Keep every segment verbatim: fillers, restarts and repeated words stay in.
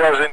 closing.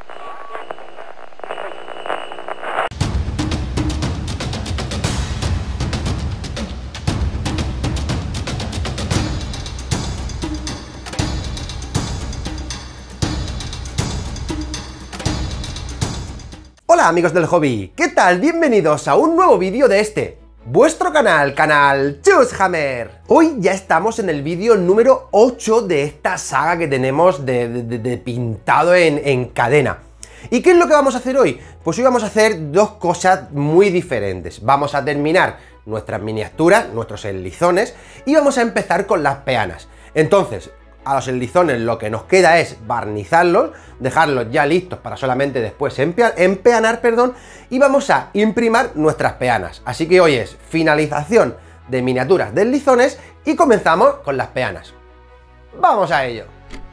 Hola amigos del hobby, ¿qué tal? Bienvenidos a un nuevo vídeo de este, vuestro canal, canal Chushammer. Hoy ya estamos en el vídeo número ocho de esta saga que tenemos de, de, de pintado en, en cadena. ¿Y qué es lo que vamos a hacer hoy? Pues hoy vamos a hacer dos cosas muy diferentes. Vamos a terminar nuestras miniaturas, nuestros enlizones, y vamos a empezar con las peanas. Entonces, a los enlizones lo que nos queda es barnizarlos, dejarlos ya listos para solamente después empeanar, perdón, y vamos a imprimir nuestras peanas. Así que hoy es finalización de miniaturas de enlizones y comenzamos con las peanas. ¡Vamos a ello!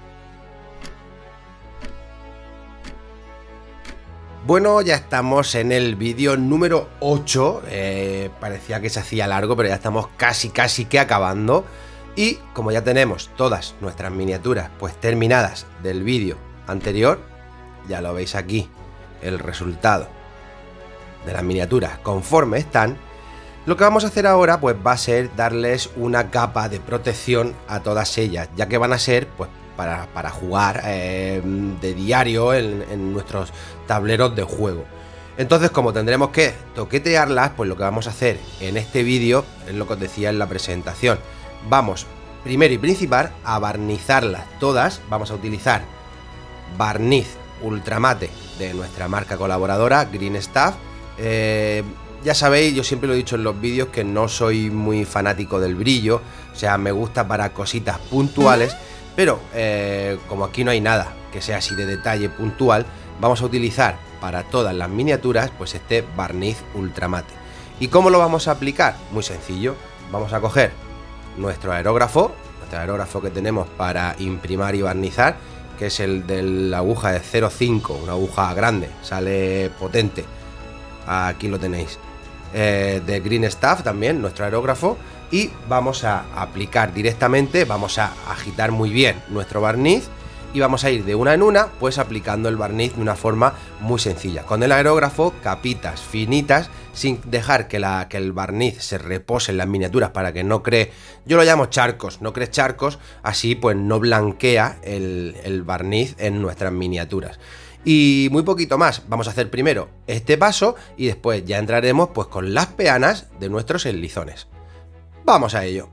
Bueno, ya estamos en el vídeo número ocho, eh, parecía que se hacía largo, pero ya estamos casi casi que acabando. Y como ya tenemos todas nuestras miniaturas pues terminadas del vídeo anterior, ya lo veis aquí, el resultado de las miniaturas conforme están, lo que vamos a hacer ahora pues va a ser darles una capa de protección a todas ellas, ya que van a ser pues para, para jugar eh, de diario en, en nuestros tableros de juego. Entonces, como tendremos que toquetearlas, pues lo que vamos a hacer en este vídeo es lo que os decía en la presentación. Vamos, primero y principal, a barnizarlas todas. Vamos a utilizar barniz ultramate de nuestra marca colaboradora, Green Stuff. Eh, ya sabéis, yo siempre lo he dicho en los vídeos que no soy muy fanático del brillo. O sea, me gusta para cositas puntuales. Pero eh, como aquí no hay nada que sea así de detalle puntual, vamos a utilizar para todas las miniaturas pues este barniz ultramate. ¿Y cómo lo vamos a aplicar? Muy sencillo. Vamos a coger nuestro aerógrafo, nuestro aerógrafo que tenemos para imprimir y barnizar, que es el de la aguja de cero coma cinco, una aguja grande, sale potente, aquí lo tenéis, eh, de Green Stuff también, nuestro aerógrafo, y vamos a aplicar directamente, vamos a agitar muy bien nuestro barniz, y vamos a ir de una en una, pues aplicando el barniz de una forma muy sencilla. Con el aerógrafo, capitas finitas, sin dejar que, la, que el barniz se repose en las miniaturas para que no cree, yo lo llamo charcos, no cree charcos, así pues no blanquea el, el barniz en nuestras miniaturas. Y muy poquito más, vamos a hacer primero este paso y después ya entraremos pues con las peanas de nuestros enlizones. ¡Vamos a ello!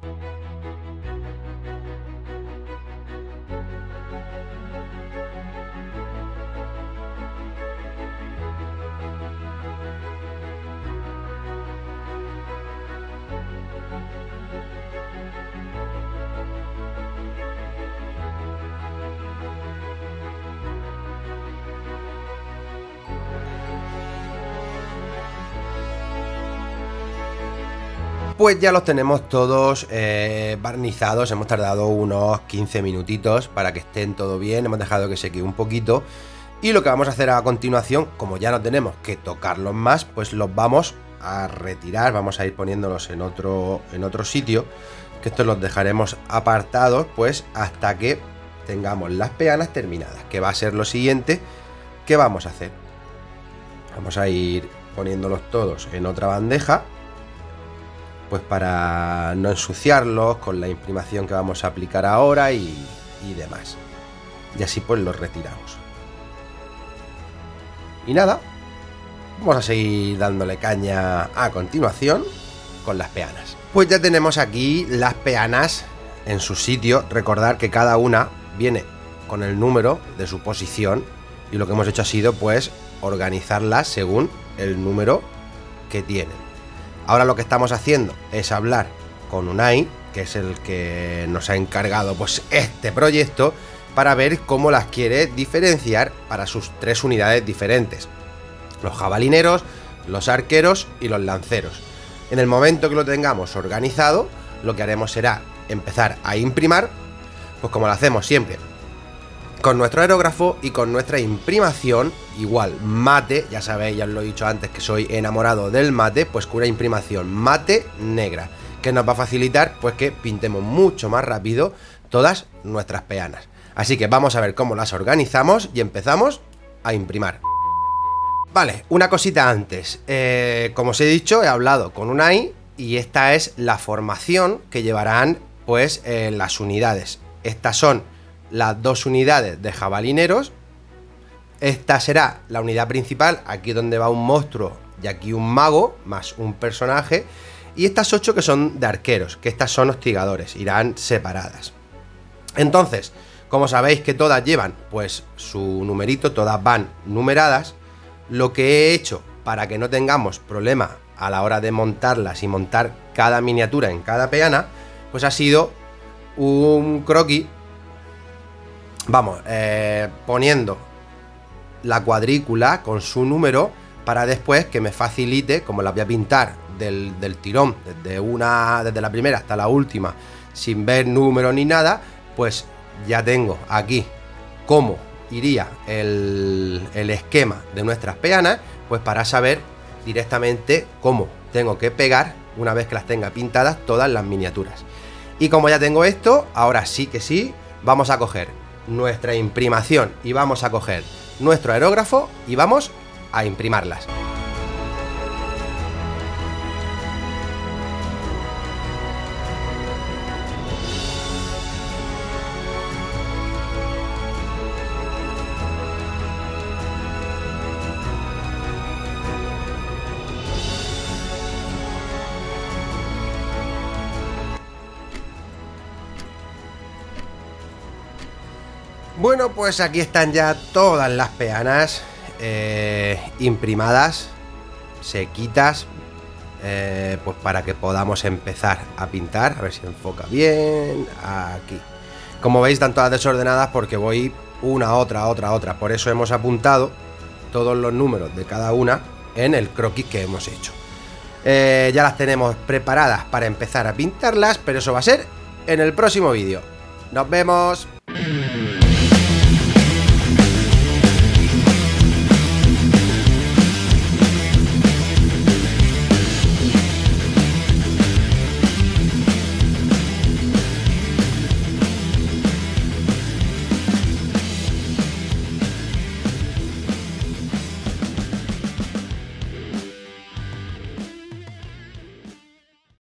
Pues ya los tenemos todos eh, barnizados, hemos tardado unos quince minutitos para que estén todo bien, hemos dejado que seque un poquito. Y lo que vamos a hacer a continuación, como ya no tenemos que tocarlos más, pues los vamos a retirar, vamos a ir poniéndolos en otro, en otro sitio, que estos los dejaremos apartados pues hasta que tengamos las peanas terminadas, que va a ser lo siguiente que vamos a hacer. Vamos a ir poniéndolos todos en otra bandeja, pues para no ensuciarlos con la imprimación que vamos a aplicar ahora y, y demás. Y así pues los retiramos. Y nada, vamos a seguir dándole caña a continuación con las peanas. Pues ya tenemos aquí las peanas en su sitio. Recordar que cada una viene con el número de su posición y lo que hemos hecho ha sido pues organizarlas según el número que tienen. Ahora lo que estamos haciendo es hablar con Unai, que es el que nos ha encargado pues este proyecto, para ver cómo las quiere diferenciar para sus tres unidades diferentes: los jabalineros, los arqueros y los lanceros. En el momento que lo tengamos organizado, lo que haremos será empezar a imprimir, pues como lo hacemos siempre, con nuestro aerógrafo y con nuestra imprimación igual mate. Ya sabéis, ya os lo he dicho antes que soy enamorado del mate, pues con una imprimación mate negra, que nos va a facilitar pues que pintemos mucho más rápido todas nuestras peanas. Así que vamos a ver cómo las organizamos y empezamos a imprimir. Vale, una cosita antes. Eh, como os he dicho, he hablado con Unai y esta es la formación que llevarán pues eh, las unidades. Estas son las dos unidades de jabalineros. Esta será la unidad principal, aquí donde va un monstruo y aquí un mago, más un personaje. Y estas ocho que son de arqueros, que estas son hostigadores, irán separadas. Entonces, como sabéis que todas llevan pues su numerito, todas van numeradas, lo que he hecho para que no tengamos problema a la hora de montarlas y montar cada miniatura en cada peana, pues ha sido un croquis, vamos, eh, poniendo la cuadrícula con su número para después que me facilite, como la voy a pintar del, del tirón, desde, una, desde la primera hasta la última, sin ver número ni nada, pues ya tengo aquí cómo iría el, el esquema de nuestras peanas, pues para saber directamente cómo tengo que pegar, una vez que las tenga pintadas, todas las miniaturas. Y como ya tengo esto, ahora sí que sí, vamos a coger nuestra imprimación y vamos a coger nuestro aerógrafo y vamos a imprimarlas. Bueno, pues aquí están ya todas las peanas eh, imprimadas, sequitas, eh, pues para que podamos empezar a pintar. A ver si enfoca bien, aquí. Como veis, están todas desordenadas porque voy una, otra, otra, otra. Por eso hemos apuntado todos los números de cada una en el croquis que hemos hecho. Eh, ya las tenemos preparadas para empezar a pintarlas, pero eso va a ser en el próximo vídeo. ¡Nos vemos!